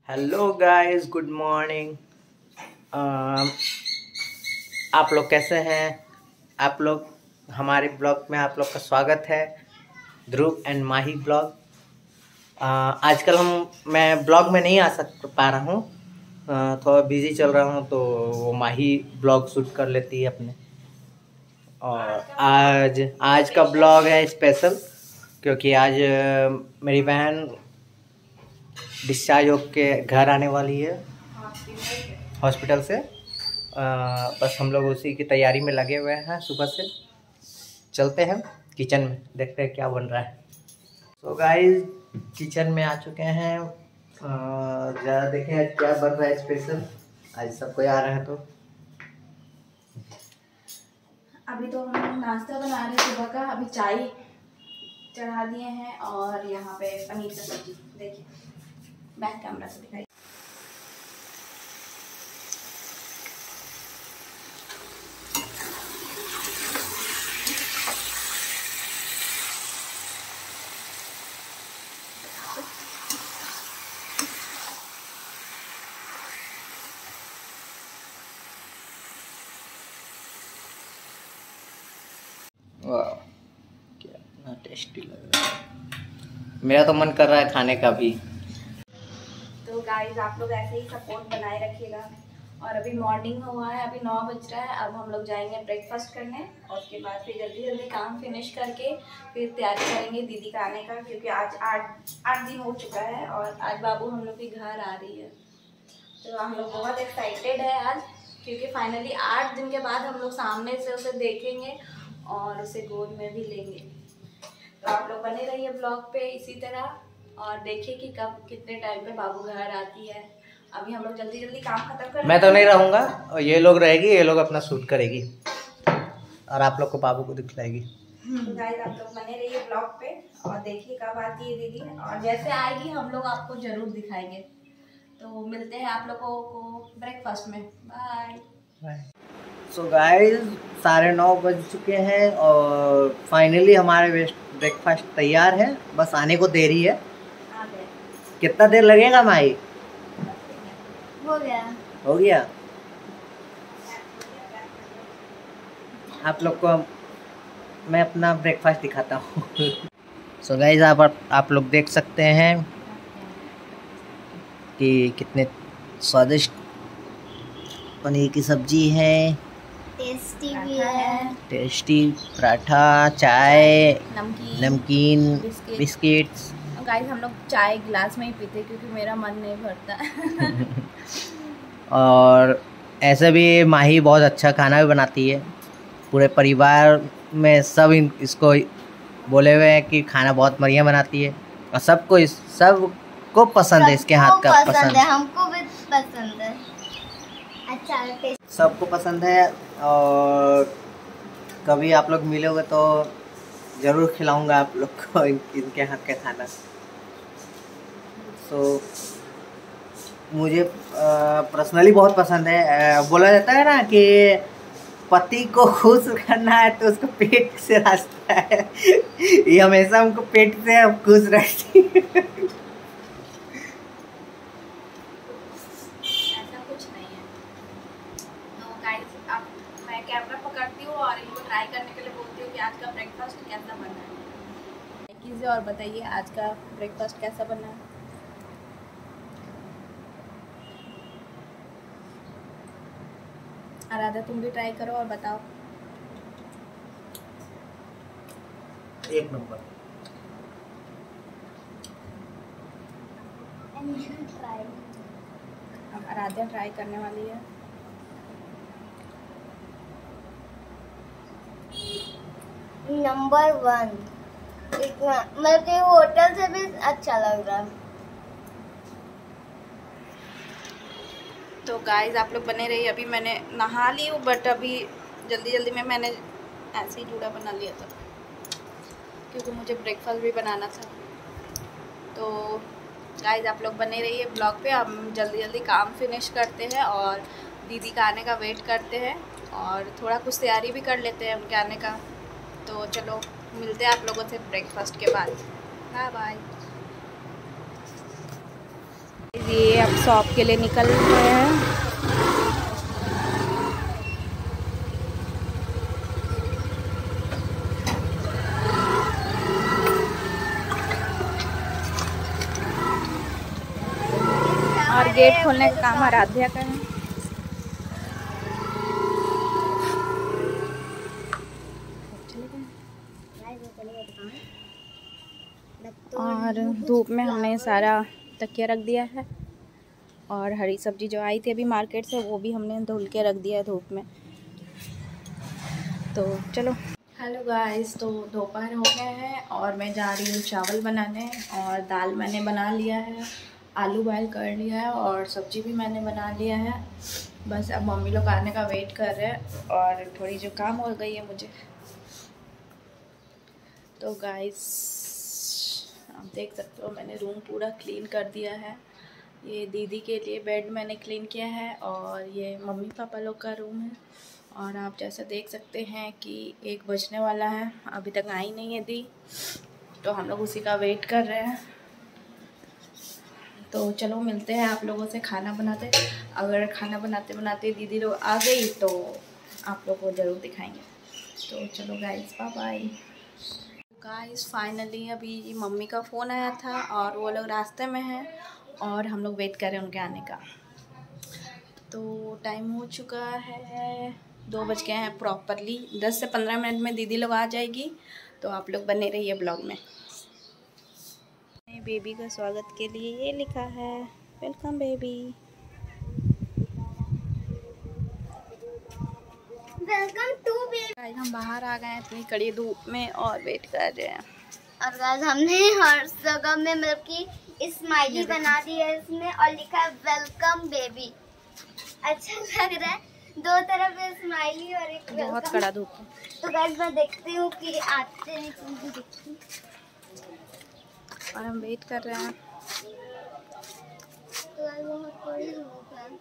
Hello guys, good morning. आप लोग कैसे हैं? आप लोग हमारे ब्लॉग में आप लोग का स्वागत है, ध्रुव एंड माही ब्लॉग। आजकल मैं ब्लॉग में नहीं आ पा रहा हूँ, थोड़ा बिजी चल रहा हूँ, तो वो माही ब्लॉग शूट कर लेती है अपने। और आज का ब्लॉग है स्पेशल, क्योंकि आज मेरी बहन डिस्चार्ज होके घर आने वाली है हॉस्पिटल से। बस हम लोग उसी की तैयारी में लगे हुए हैं सुबह से। चलते हैं किचन में, देखते हैं क्या बन रहा है। तो गाइस, किचन में आ चुके हैं। ज़रा देखें आज क्या बन रहा है स्पेशल। आज सब कोई आ रहा है। तो अभी तो हम नाश्ता बना रहे हैं सुबह का। अभी चाय चढ़ा दिए हैं और यहाँ पे पनीर की सब्जी। देखिए बैक कैमरा से दिखाई। वाह, क्या टेस्टी लग रहा है। मेरा तो मन कर रहा है खाने का भी। तो गाइस, आप लोग ऐसे ही सपोर्ट बनाए रखिएगा। और अभी मॉर्निंग हुआ है, अभी 9 बज रहा है। अब हम लोग जाएंगे ब्रेकफास्ट करने और उसके बाद फिर जल्दी जल्दी काम फिनिश करके फिर तैयारी करेंगे दीदी का आने का, क्योंकि आज आठ दिन हो चुका है और आज बाबू हम लोग के घर आ रही है। तो हम लोग बहुत एक्साइटेड है आज, क्योंकि फाइनली 8 दिन के बाद हम लोग सामने से उसे देखेंगे और उसे गोद में भी लेंगे। तो आप लोग बने रहिए ब्लॉग पे इसी तरह और देखिए कि कब कितने टाइम पे बाबू घर आती है। अभी हम लोग जल्दी जल्दी काम खत्म कर। मैं तो नहीं रहूँगा और ये लोग रहेगी, ये लोग अपना शूट करेगी और आप लोग को बाबू को दिखलाएगी। तो गाइस, आप लोग बने रहिए ब्लॉग पे और देखिए कब आती है दीदी, और जैसे आएगी हम लोग आपको जरूर दिखाएंगे। तो मिलते हैं आप लोगों को ब्रेकफास्ट में। बाय। सो गाइस, 9:30 बज चुके हैं और फाइनली हमारे ब्रेकफास्ट तैयार है। बस आने को देरी है। कितना देर लगेगा माई? हो गया। आप लोग को मैं अपना ब्रेकफास्ट दिखाता हूँ। सो गाइस, आप लोग देख सकते हैं कि कितने स्वादिष्ट पनीर की सब्जी है, टेस्टी भी है। टेस्टी पराठा, चाय, नमकीन, बिस्किट। बिस्किट्स। गाइस, हम लोग चाय गिलास में ही पीते क्योंकि मेरा मन नहीं भरता। और ऐसे भी माही बहुत अच्छा खाना भी बनाती है। पूरे परिवार में सब इसको बोले हुए हैं कि खाना बहुत बढ़िया बनाती है और सबको पसंद है इसके हाथ का। पसंद है, हमको भी पसंद है। अच्छा, सबको पसंद है। और कभी आप लोग मिलोगे तो ज़रूर खिलाऊंगा आप लोग को इनके हाथ का खाना। सो मुझे पर्सनली बहुत पसंद है। बोला जाता है ना कि पति को खुश करना है तो उसको पेट से रास्ता है। ये हमेशा हमको पेट से खुश रखती है। ऐसा कुछ नहीं है। तो गाइस, अब मैं कैमरा पकड़ती हूँ और इनको ट्राई करने के लिए बोलती हूँ कि आज का ब्रेकफास्ट कैसा बना है। कीजिए और बताइए आज का ब्रेकफास्ट कैसा बना है। आराधा, तुम भी ट्राई करो और बताओ। एक नंबर। अब आराध्या ट्राई करने वाली है। नंबर 1 मतलब होटल से भी अच्छा लग रहा है। तो गाइस, आप लोग बने रहिए। अभी मैंने नहा ली हूँ, बट अभी जल्दी जल्दी में मैंने ऐसे ही जूड़ा बना लिया था क्योंकि मुझे ब्रेकफास्ट भी बनाना था। तो गाइस, आप लोग बने रहिए ब्लॉग पे। हम जल्दी जल्दी काम फिनिश करते हैं और दीदी का आने का वेट करते हैं और थोड़ा कुछ तैयारी भी कर लेते हैं उनके आने का। तो चलो मिलते हैं आप लोगों से ब्रेकफास्ट के बाद। Bye bye. ये अब शॉप के लिए निकल रहे हैं। और गेट खोलने का काम आराध्या का है। और धूप में हमने सारा तकिया रख दिया है और हरी सब्जी जो आई थी अभी मार्केट से वो भी हमने धुल के रख दिया है धूप में। तो चलो। हेलो गाइस, तो दोपहर हो गया है और मैं जा रही हूँ चावल बनाने। और दाल मैंने बना लिया है, आलू बॉयल कर लिया है और सब्जी भी मैंने बना लिया है। बस अब मम्मी लोग आने का वेट कर रहे हैं और थोड़ी जो काम हो गई है मुझे। तो गाइस आप देख सकते हो मैंने रूम पूरा क्लीन कर दिया है। ये दीदी के लिए बेड मैंने क्लीन किया है और ये मम्मी पापा लोग का रूम है। और आप जैसा देख सकते हैं कि 1 बजने वाला है, अभी तक आई नहीं है दी, तो हम लोग उसी का वेट कर रहे हैं। तो चलो मिलते हैं आप लोगों से खाना बनाते। अगर खाना बनाते बनाते दीदी लोग आ गई तो आप लोग को ज़रूर दिखाएंगे। तो चलो guys, bye bye. Guys finally अभी मम्मी का फ़ोन आया था और वो लोग रास्ते में हैं और हम लोग वेट कर रहे हैं उनके आने का। तो टाइम हो चुका है 2 बज गए हैं प्रॉपरली। 10 से 15 मिनट में दीदी लोग आ जाएगी, तो आप लोग बने रहिए ब्लॉग में। बेबी का स्वागत के लिए ये लिखा है, welcome baby. Welcome to baby. हम बाहर आ गए हैं इतनी कड़ी धूप में और वेट कर रहे हैं। और गाइस हमने हर जगह में मतलब कि स्माइली बना दी है इसमें और लिखा है वेलकम बेबी। अच्छा लग रहा है, 2 तरफ स्माइली और एक वेलकम। बहुत कड़ा धूप है। तो गाइस मैं देखती हूँ कि आते हैं कि दिखती और हम वेट कर रहे हैं। तो गाइस बहुत बड़ी धूप है।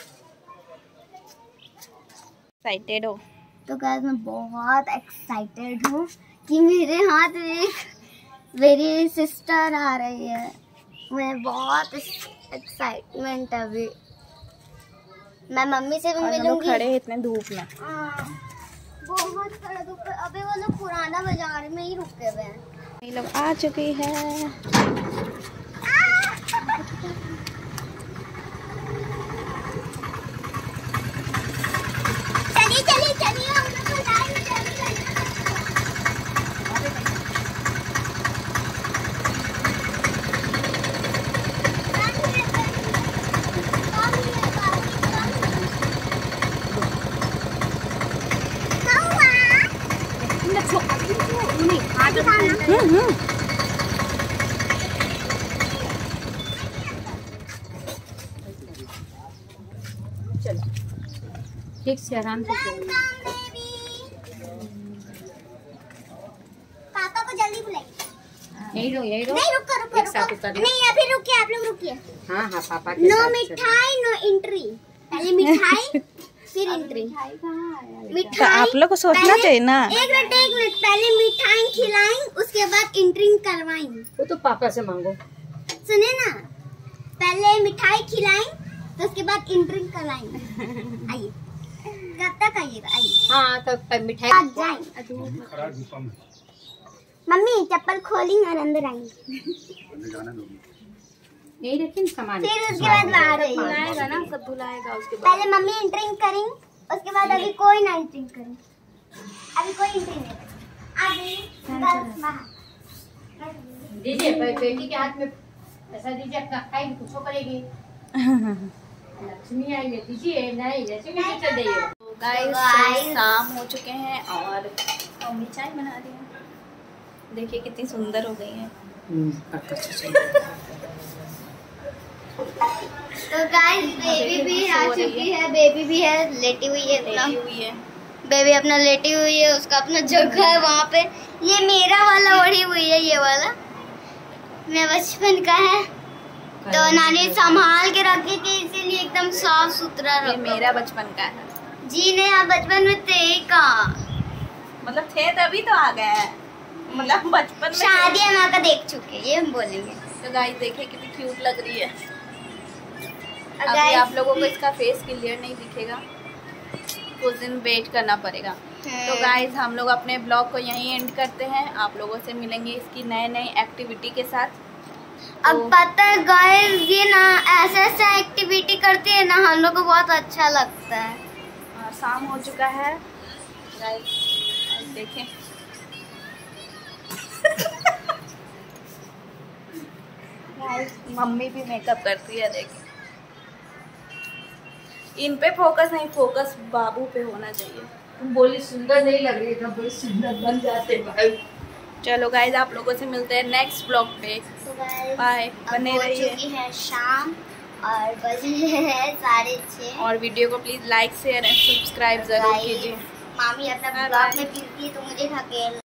एक्साइटेड हो? तो गाइस मैं बहुत एक्साइटेड हूँ कि मेरे हाथ में मेरी सिस्टर आ रही है। मैं बहुत एक्साइटमेंट है अभी। मैं मम्मी से भी मिलूंगी। खड़े इतने धूप में। बहुत खड़ा धूप है। अभी वो लोग पुराना बाजार में ही रुके हुए हैं। ये लोग आ चुकी है। चलो ठीक से आराम से पापा को जल्दी बुलाइए। यही लो नहीं रुको नहीं अभी रुकिए, आप लोग रुकिए। हाँ पापा के नो मिठाई नो एंट्री। पहले मिठाई फिर एंट्री। तो आप लोग को सोचना चाहिए ना। एक मिनट पहले मिठाई खिलाएं उसके बाद एंट्री करवाएंगे। वो तो पापा से मांगो। सुने ना, पहले मिठाई खिलाएं तो उसके बाद एंट्री करवाएंगे। आइए, कब तक आइएगा? आइए। हाँ तो मिठाई आ जाए। मम्मी चप्पल खोली और अंदर आएंगे। यही रखिए सामान। फिर उसके बाद बाहर आएगा ना, सब धुलाएगा उसके बाद। पहले मम्मी एंट्रिंग करेंगे उसके बाद अभी कोई ना एंट्रिंग करें। अभी कोई एंट्रिंग नहीं। दीजिए बेटी के हाथ में ऐसा दीजिए, अपना खाई कुछ करेगी। लक्ष्मी आई है, दीजिए। नहीं लक्ष्मी से दीजिए। गाइस शाम हो चुके हैं और मम्मी चाय बना रही है। देखिए कितनी सुंदर हो गई है। तो गाइस बेबी भी आ चुकी है। बेबी भी है, लेटी हुई है बेबी अपना लेटी हुई है। उसका अपना जगह है वहाँ पे। ये मेरा वाला ओढ़ी हुई है, ये वाला मेरा बचपन का है। तो नानी संभाल के रखी थी इसीलिए एकदम साफ सुथरा रखा। ये मेरा बचपन का है। जी नहीं, आप बचपन में थे कहाँ? मतलब थे तभी तो आ गए हैं। मतलब बचपन में शादी माँ का देख चुके, ये हम बोलेंगे। तो गाइस देखिए कितनी क्यूट लग रही है। अभी आप लोगों को इसका फेस क्लियर नहीं दिखेगा, कुछ दिन वेट करना पड़ेगा। तो गाइज हम लोग अपने ब्लॉग को यहीं एंड करते हैं। आप लोगों से मिलेंगे इसकी नए एक्टिविटी के साथ। अब पता है गाइस, ये ना ऐसा एक्टिविटी करती है ना, हम लोग को बहुत अच्छा लगता है। शाम हो चुका है गाइस, देखें गाइस, मम्मी भी मेकअप करती है। देखें, इन पे फोकस नहीं, फोकस बाबू पे होना चाहिए। तुम बोली सुंदर नहीं लग रही है, बड़ी सुंदर बन जाते भाई। चलो गाइज, आप लोगों से मिलते हैं नेक्स्ट ब्लॉग पे। बाय, बने रहिए। चुकी है शाम और बजे हैं 6:30 और वीडियो को please like share and subscribe जरूर कीजिए। मामी अपना ब्लॉग में बिजी है तो मुझे धकेल